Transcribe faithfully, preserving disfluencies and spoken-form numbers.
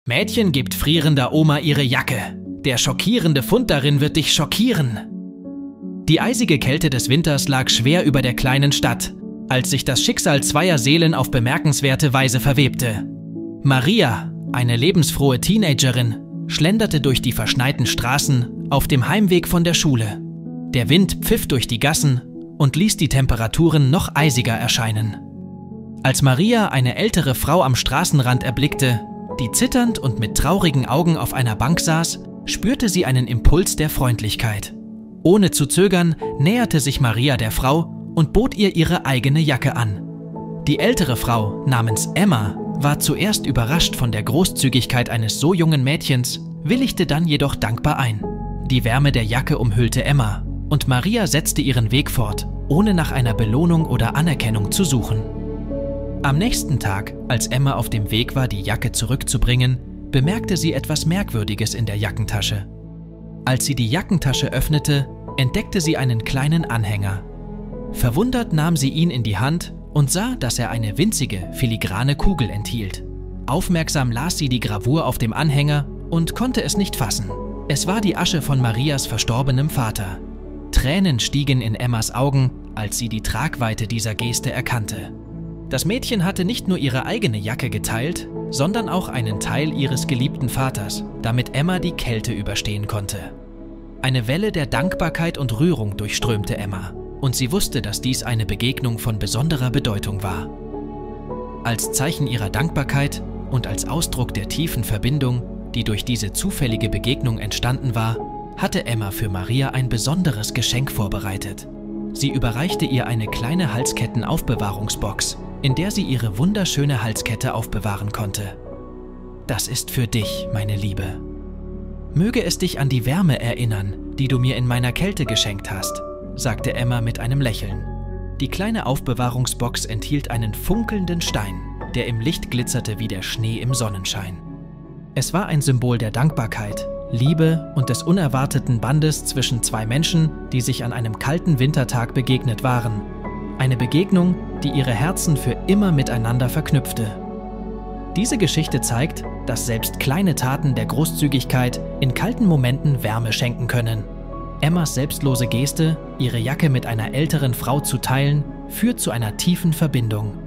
Mädchen gibt frierender Oma ihre Jacke. Der schockierende Fund darin wird dich schockieren. Die eisige Kälte des Winters lag schwer über der kleinen Stadt, als sich das Schicksal zweier Seelen auf bemerkenswerte Weise verwebte. Maria, eine lebensfrohe Teenagerin, schlenderte durch die verschneiten Straßen auf dem Heimweg von der Schule. Der Wind pfiff durch die Gassen und ließ die Temperaturen noch eisiger erscheinen. Als Maria eine ältere Frau am Straßenrand erblickte, die zitternd und mit traurigen Augen auf einer Bank saß, spürte sie einen Impuls der Freundlichkeit. Ohne zu zögern näherte sich Maria der Frau und bot ihr ihre eigene Jacke an. Die ältere Frau namens Emma war zuerst überrascht von der Großzügigkeit eines so jungen Mädchens, willigte dann jedoch dankbar ein. Die Wärme der Jacke umhüllte Emma und Maria setzte ihren Weg fort, ohne nach einer Belohnung oder Anerkennung zu suchen. Am nächsten Tag, als Emma auf dem Weg war, die Jacke zurückzubringen, bemerkte sie etwas Merkwürdiges in der Jackentasche. Als sie die Jackentasche öffnete, entdeckte sie einen kleinen Anhänger. Verwundert nahm sie ihn in die Hand und sah, dass er eine winzige, filigrane Kugel enthielt. Aufmerksam las sie die Gravur auf dem Anhänger und konnte es nicht fassen. Es war die Asche von Marias verstorbenem Vater. Tränen stiegen in Emmas Augen, als sie die Tragweite dieser Geste erkannte. Das Mädchen hatte nicht nur ihre eigene Jacke geteilt, sondern auch einen Teil ihres geliebten Vaters, damit Emma die Kälte überstehen konnte. Eine Welle der Dankbarkeit und Rührung durchströmte Emma, und sie wusste, dass dies eine Begegnung von besonderer Bedeutung war. Als Zeichen ihrer Dankbarkeit und als Ausdruck der tiefen Verbindung, die durch diese zufällige Begegnung entstanden war, hatte Emma für Maria ein besonderes Geschenk vorbereitet. Sie überreichte ihr eine kleine Halskettenaufbewahrungsbox, in der sie ihre wunderschöne Halskette aufbewahren konnte. Das ist für dich, meine Liebe. Möge es dich an die Wärme erinnern, die du mir in meiner Kälte geschenkt hast, sagte Emma mit einem Lächeln. Die kleine Aufbewahrungsbox enthielt einen funkelnden Stein, der im Licht glitzerte wie der Schnee im Sonnenschein. Es war ein Symbol der Dankbarkeit, Liebe und des unerwarteten Bandes zwischen zwei Menschen, die sich an einem kalten Wintertag begegnet waren. Eine Begegnung, die ihre Herzen für immer miteinander verknüpfte. Diese Geschichte zeigt, dass selbst kleine Taten der Großzügigkeit in kalten Momenten Wärme schenken können. Emmas selbstlose Geste, ihre Jacke mit einer älteren Frau zu teilen, führt zu einer tiefen Verbindung.